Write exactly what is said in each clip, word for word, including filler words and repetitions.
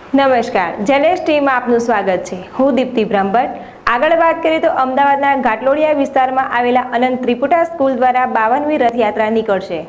નમસ્કાર, જેલેશ ટીમ આપનું સ્વાગત છે। હું દીપ્તિ બ્રહ્મભટ્ટ। આગળ વાત કરીએ તો અમદાવાદના ઘાટલોડિયા વિસ્તારમાં આવેલા અનંત ત્રિપુટા સ્કૂલ દ્વારા બાવનમી રથયાત્રા નીકળશે।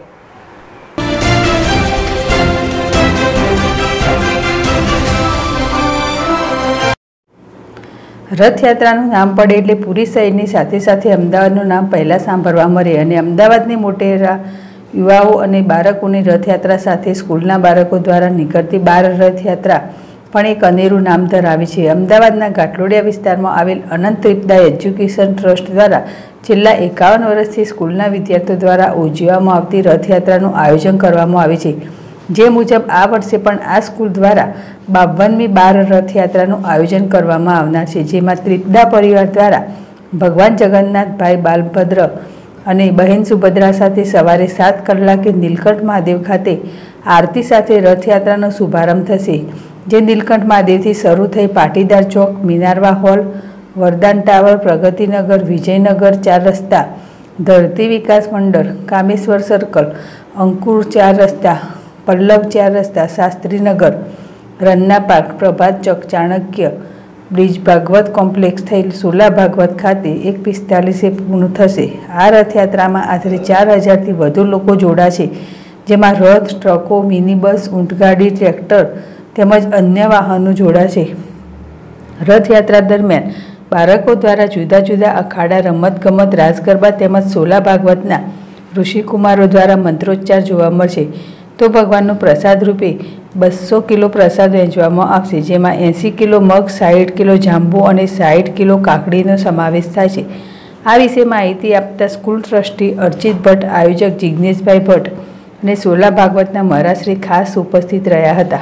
રથયાત્રાનું નામ પડે એટલે પુરી શહેરની સાથે સાથે અમદાવાદનું નામ પહેલાં સાંભળવા મળે અને અમદાવાદની મોટેરા યુવાઓ અને બાળકોની રથયાત્રા સાથે સ્કૂલના બાળકો દ્વારા નીકળતી બાર રથયાત્રા પણ એક અનેરું નામ ધરાવે છે। અમદાવાદના ઘાટલોડિયા વિસ્તારમાં આવેલ અનંત ત્રિપુટા એજ્યુકેશન ટ્રસ્ટ દ્વારા છેલ્લા એકાવન વર્ષથી સ્કૂલના વિદ્યાર્થીઓ દ્વારા ઉજવવામાં આવતી રથયાત્રાનું આયોજન કરવામાં આવે છે। જે મુજબ આ વર્ષે પણ આ સ્કૂલ દ્વારા બાવનમી બાર રથયાત્રાનું આયોજન કરવામાં આવનાર છે, જેમાં ત્રિપુટા પરિવાર દ્વારા ભગવાન જગન્નાથભાઈ બાલભદ્ર અને બહેન સુભદ્રા સાથે સવારે સાત કલાકે નીલકંઠ મહાદેવ ખાતે આરતી સાથે રથયાત્રાનો શુભારંભ થશે, જે નીલકંઠ મહાદેવથી શરૂ થઈ પાટીદાર ચોક, Minerva hall, Vardan tower, Pragatinagar, Vijaynagar ચાર રસ્તા, ધરતી વિકાસ મંડળ, કામેશ્વર સર્કલ, અંકુર ચાર રસ્તા, પલ્લવ ચાર રસ્તા, શાસ્ત્રીનગર, રન્ના પાર્ક, પ્રભાત ચોક, ચાણક્ય બ્રિજ, ભાગવત કોમ્પ્લેક્સ થયેલ સોલા ભાગવત ખાતે એક પિસ્તાલીસે પૂર્ણ થશે। આ રથયાત્રામાં આશરે ચાર હજારથી વધુ લોકો જોડાશે, જેમાં રથ, ટ્રકો, મિની બસ, ઊંટગાડી, ટ્રેક્ટર તેમજ અન્ય વાહનો જોડાશે। રથયાત્રા દરમિયાન બાળકો દ્વારા જુદા જુદા અખાડા, રમતગમત, રાસ ગરબા તેમજ સોલા ભાગવતના ઋષિકુમારો દ્વારા મંત્રોચ્ચાર જોવા મળશે। તો ભગવાનનો પ્રસાદ રૂપે બસો કિલો પ્રસાદ વહેંચવામાં આવશે, જેમાં એંસી કિલો મગ, સાઠ કિલો જાંબુ અને સાઠ કિલો કાકડીનો સમાવેશ થાય છે। આ વિશે માહિતી આપતા સ્કૂલ ટ્રસ્ટી અર્ચિત ભટ્ટ, આયોજક જિજ્ઞેશભાઈ ભટ્ટ અને સોલા ભાગવતના મહારાજશ્રી ખાસ ઉપસ્થિત રહ્યા હતા।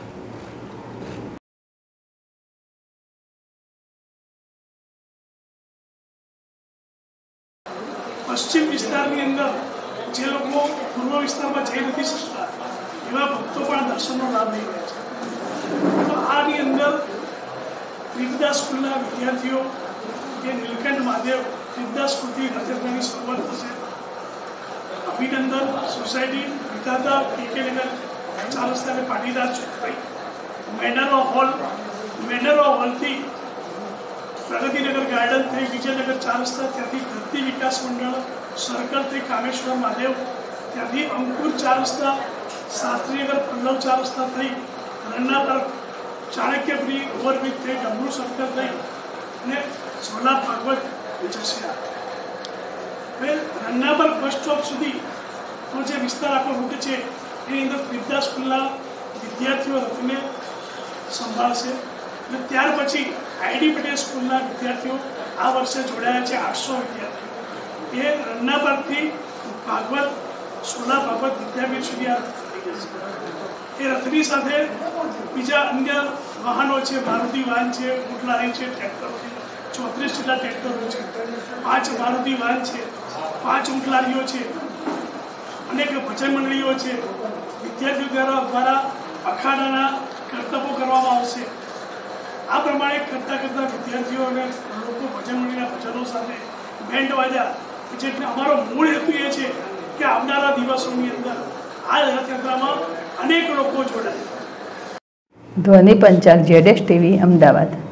પશ્ચિમ વિસ્તારની અંદર જે લોકો પૂર્વ વિસ્તારમાં જઈ નથી શકતા એવા ભક્તો પણ દર્શનનો લાભ લઈ રહ્યા છે। તો આની અંદર ત્રિપુટા સ્કૂલના વિદ્યાર્થીઓ જે નીલકંઠ મહાદેવ ત્રિપુટા સ્કૂલથી રથયાત્રાની શરૂઆત થશે। અભિનંદન સોસાયટી, વિધાતા, કેકેનગર ચાર રસ્તા, પાટીદાર ચોકભાઈ, મેનરો હોલ, મેનરો હોલથી પ્રગતિનગર ગાર્ડન થઈ વિજયનગર ચાર રસ્તા, ત્યાંથી ધરતી વિકાસ મંડળ સર્કલ થઈ કામેશ્વર મહાદેવ, ત્યાંથી અંકુર ચાર રસ્તા, શાસ્ત્રીનગર પલ્લવ ચાર રસ્તા થઈ રન્ના પાર્ક, ચાણક્યપુરી ઓવરબ્રિજ થઈ ડમરૂ સર્કલ થઈ અને સોલા ભાગવત જશે। હવે રન્ના પાર્ક બસ સ્ટોપ સુધીનો જે વિસ્તાર આપણો રૂટ છે એની અંદર ત્રિપુટા સ્કૂલના વિદ્યાર્થીઓ રથને સંભાળશે અને ત્યાર પછી આઈડી પટેલ સ્કૂલના વિદ્યાર્થીઓ આ વર્ષે જોડાયા છે આઠસો વિદ્યાર્થીઓ। એ રન્ના પાર્કથી ભાગવત સોલા ભાગવત વિદ્યાપીઠ સુધી આ થઈ જશે। એ રથની સાથે બીજા અન્ય વાહનો છે, મારુતિ વાહન છે, ઊંટલારી છે, ટ્રેક્ટરો છે, ચોત્રીસ જેટલા ટ્રેક્ટરો છે, પાંચ મારુતિ વાહન છે, પાંચ ઊંટલારીઓ છે, અનેક ભજન મંડળીઓ છે। વિદ્યાર્થીઓ દ્વારા દ્વારા અખાડાના કરતબો કરવામાં આવશે। આ પ્રમાણે કરતા કરતા વિદ્યાર્થીઓ અને લોકો ભજન મંડળીના ભજનો સાથે બેન્ડ વાજ્યા, જેટલે અમારો મૂળ હેતુ એ છે કે આવનારા દિવસોની અંદર આ રથયાત્રામાં અનેક લોકો જોડાય। ધ્વનિ પંચાલ, જેડેશ ટીવી, અમદાવાદ।